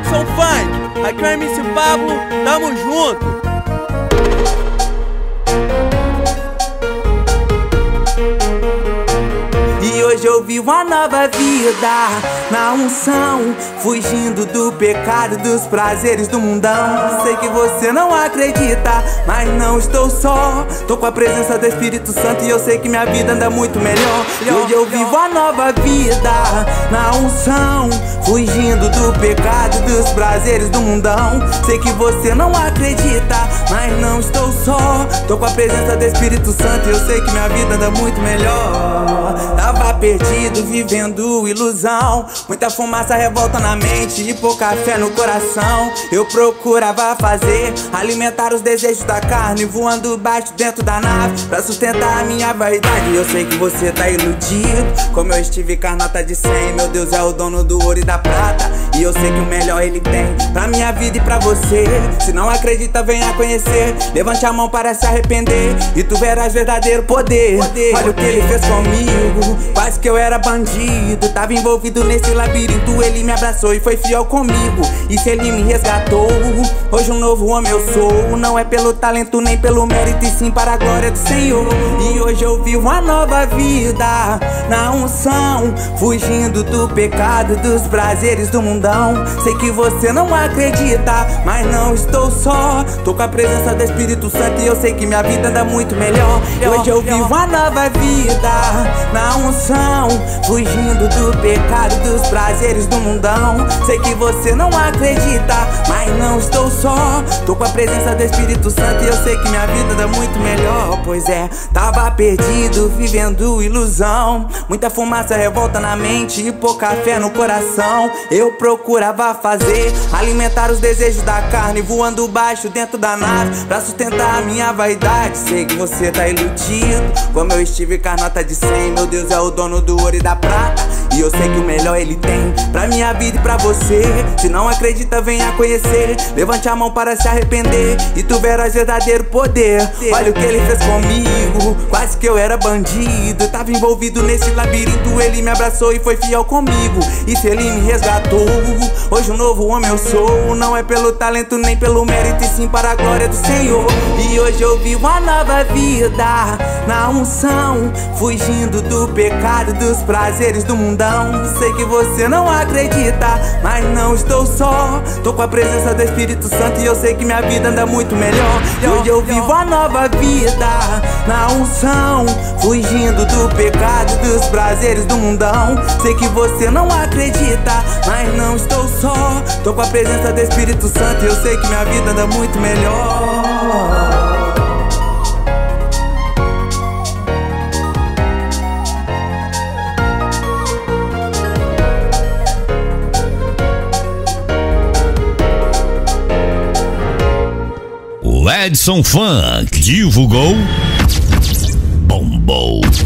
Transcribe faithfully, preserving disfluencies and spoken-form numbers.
Edson Funk, aqui é o M C Pablo, tamo junto. E hoje eu vivo uma nova vida na unção, fugindo do pecado, dos prazeres do mundão. Sei que você não acredita, mas não estou só. Tô com a presença do Espírito Santo e eu sei que minha vida anda muito melhor. E hoje eu vivo a nova vida na unção, fugindo do pecado, dos prazeres do mundão. Sei que você não acredita, mas não estou só. Tô com a presença do Espírito Santo e eu sei que minha vida anda muito melhor. Tava perdido, vivendo ilusão, muita fumaça revolta na mente e pouca fé no coração. Eu procurava fazer, alimentar os desejos da carne, voando baixo dentro da nave, pra sustentar a minha vaidade. Eu sei que você tá iludido, como eu estive com a nota de cem. Meu Deus é o dono do ouro e da prata, e eu sei que o melhor ele tem pra minha vida e pra você. Se não acredita, venha conhecer, levante a mão para se arrepender e tu verás verdadeiro poder. Olha o que ele fez comigo, quase que eu era bandido, tava envolvido nesse labirinto. Ele me abraçou e foi fiel comigo, e se ele me resgatou, hoje um novo homem eu sou. Não é pelo talento nem pelo mérito, e sim para a glória do Senhor. E hoje eu vivo uma nova vida na unção, fugindo do pecado, dos prazeres do mundão. Sei que você não acredita, mas não estou só. Tô com a presença do Espírito Santo e eu sei que minha vida anda muito melhor. Hoje eu vivo uma nova vida na unção, fugindo do pecado, dos prazeres do mundão. Sei que você não acredita, mas não estou só. Tô com a presença do Espírito Santo e eu sei que minha vida anda muito melhor. Pois é, tava perdido, vivendo ilusão, muita fumaça revolta na mente e pouca fé no coração. Eu procurava fazer, alimentar os desejos da carne, voando baixo dentro da nave, pra sustentar a minha vaidade. Sei que você tá iludido, como eu estive com a nota de cem. Meu Deus é o dono do ouro e da prata, e eu sei que o melhor ele tem pra minha vida e pra você. Se não acredita, venha conhecer, levante a mão para se arrepender e tu verás verdadeiro poder. Olha o que ele fez comigo, quase que eu era bandido, tava envolvido nesse labirinto. Ele me abraçou e foi fiel comigo, e se ele me resgatou, hoje um novo homem eu sou. Não é pelo talento nem pelo mérito, e sim para a glória do Senhor. E hoje eu vivo uma nova vida na unção, fugindo do pecado, dos prazeres do mundão. Sei que você não acredita, mas não estou só. Tô com a presença do Espírito Santo e eu sei que minha vida anda muito melhor. E hoje eu vivo a nova vida na unção, fugindo do pecado, dos prazeres do mundão. Sei que você não acredita, mas não estou só. Tô com a presença do Espírito Santo e eu sei que minha vida anda muito melhor. O Edson Funk divulgou, bombou.